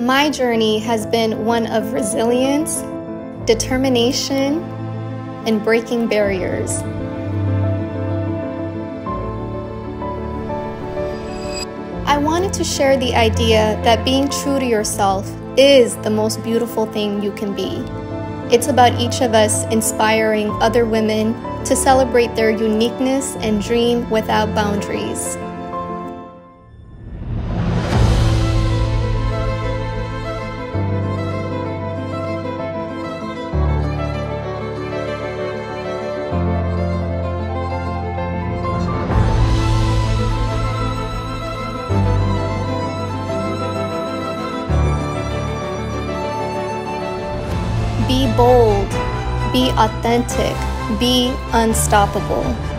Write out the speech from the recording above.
My journey has been one of resilience, determination, and breaking barriers. I wanted to share the idea that being true to yourself is the most beautiful thing you can be. It's about each of us inspiring other women to celebrate their uniqueness and dream without boundaries. Be bold, be authentic, be unstoppable.